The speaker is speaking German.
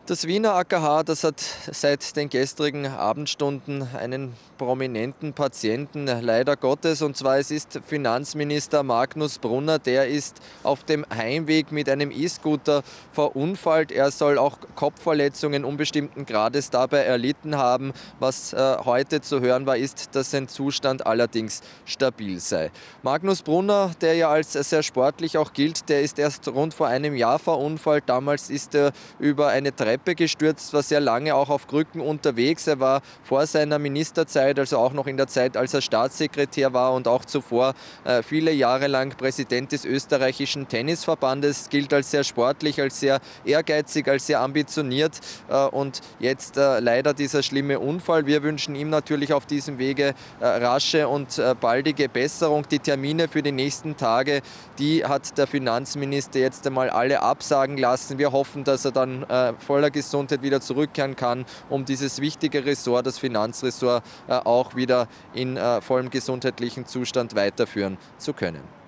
Das Wiener AKH, das hat seit den gestrigen Abendstunden einen prominenten Patienten, leider Gottes, und zwar es ist Finanzminister Magnus Brunner. Der ist auf dem Heimweg mit einem E-Scooter verunfallt. Er soll auch Kopfverletzungen unbestimmten Grades dabei erlitten haben. Was heute zu hören war, ist, dass sein Zustand allerdings stabil sei. Magnus Brunner, der ja als sehr sportlich auch gilt, der ist erst rund vor einem Jahr verunfallt. Damals ist er über eine Treppe gestürzt, war sehr lange auch auf Krücken unterwegs. Er war vor seiner Ministerzeit, also auch noch in der Zeit, als er Staatssekretär war und auch zuvor viele Jahre lang Präsident des österreichischen Tennisverbandes, gilt als sehr sportlich, als sehr ehrgeizig, als sehr ambitioniert und jetzt leider dieser schlimme Unfall. Wir wünschen ihm natürlich auf diesem Wege rasche und baldige Besserung. Die Termine für die nächsten Tage, die hat der Finanzminister jetzt einmal alle absagen lassen. Wir hoffen, dass er dann voller Gesundheit wieder zurückkehren kann, um dieses wichtige Ressort, das Finanzressort, auch wieder in vollem gesundheitlichen Zustand weiterführen zu können.